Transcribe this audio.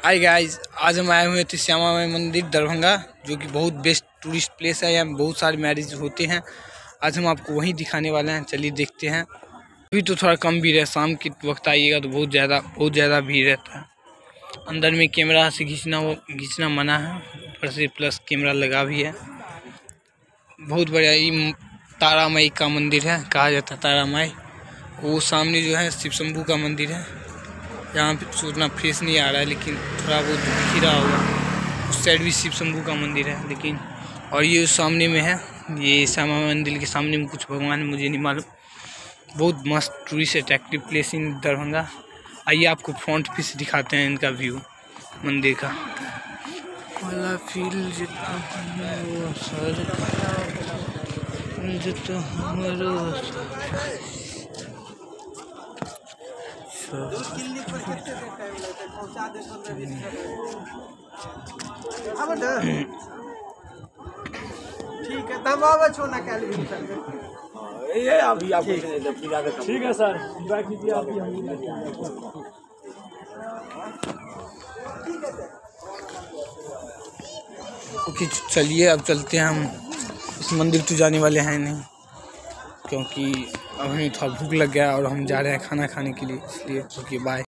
Hi guys, आज हम आए हुए थे श्यामा माई मंदिर दरभंगा, जो कि बहुत बेस्ट टूरिस्ट प्लेस है। यहाँ बहुत सारे मैरिज होते हैं। आज हम आपको वहीं दिखाने वाले हैं, चलिए देखते हैं। अभी तो थोड़ा कम भीड़ है, शाम के वक्त आइएगा तो बहुत ज़्यादा भीड़ रहता है। अंदर में कैमरा से खींचना मना है, ऊपर से प्लस कैमरा लगा भी है। बहुत बढ़िया। ये तारा माई का मंदिर है, कहा जाता है तारा माई। वो सामने जो है शिव शंभू का मंदिर है। यहाँ पे उतना फेस नहीं आ रहा है, लेकिन थोड़ा बहुत दिख ही रहा होगा। उस साइड भी शिव शंभू का मंदिर है, लेकिन और ये सामने में है, ये श्यामा मंदिर के सामने में कुछ भगवान है, मुझे नहीं मालूम। बहुत मस्त tourist attractive place in Darbhanga. आइए आपको फ्रंट पे से दिखाते हैं इनका व्यू मंदिर का। वाला फील ठीक है, तब आवे छोना कल भी ये अभी आपको ठीक है सर, एंजॉय कीजिए आप भी। ओके, चलिए अब चलते हैं। हम इस मंदिर तो जाने वाले हैं नहीं, क्योंकि अब हमें थोड़ा भूख लग गया और हम जा रहे हैं खाना खाने के लिए, इसलिए ओके बाय।